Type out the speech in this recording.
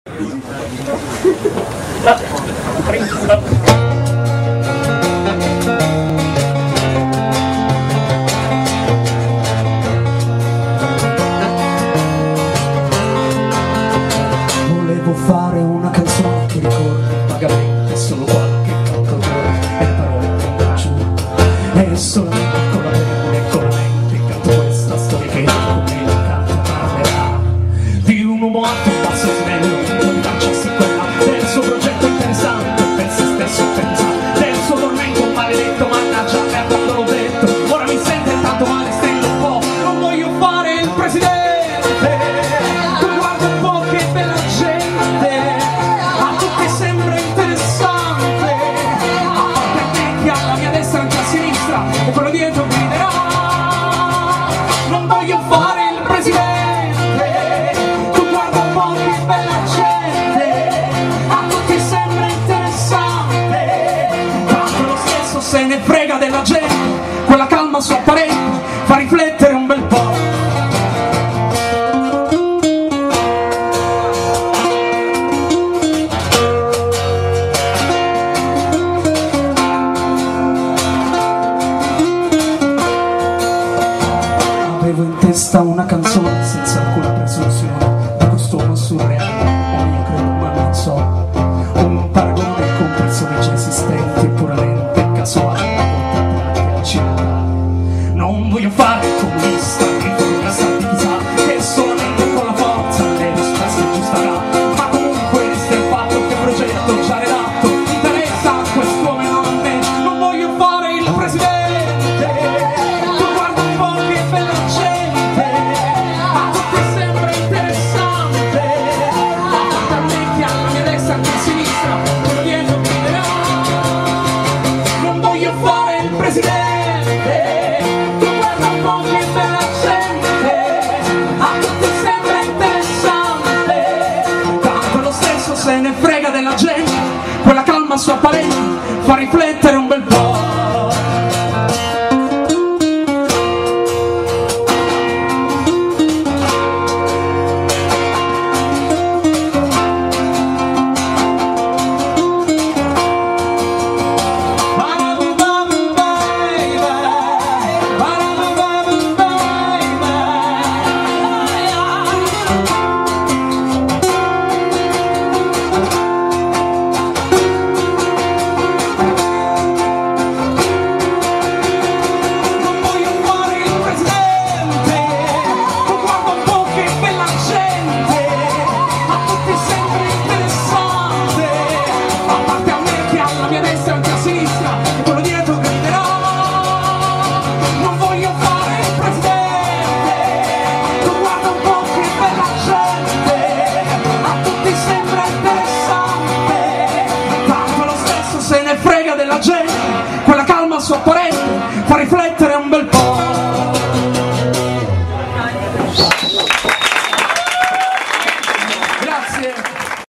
Volevo fare una canzone che ricorda vagamente solo qualche canto d'ore e parole che giù e solamente con la pelle e con la mente canto questa storia che come il canto parlerà di un uomo alto, basso e snello, con faccia quella del suo progetto interessante per se stesso pensa del suo tormento maledetto, mannaggia me quando l'ho detto ora mi sente tanto male, stendo un po', non voglio fare il presidente. E quello dietro griderà non voglio fare il presidente, tu guarda un po' che bella gente, a tutti sembra interessante, tanto lo stesso se ne frega della gente, quella calma sua apparente fa riflettere un bel po'. Avevo in testa una canzone senza alcuna presunzione di quest'uomo surreale, o io credo ma non so, un paragone con personaggi esistenti puramente casuali, portati anche a città. Non voglio fare il comunista, riformista di chissà, che solamente con la forza le risposte giusterà, ma comunque resta il fatto che il progetto già redatto interessa a quest'uomo e non a me. Non voglio fare il presidente. Presidente, tu guarda un po' che bella gente, a tutti sembra interessante, tanto lo stesso se ne frega della gente, quella calma sua apparente fa riflettere un bel po'. Se ne frega della gente, quella calma sua apparente fa riflettere un bel po'.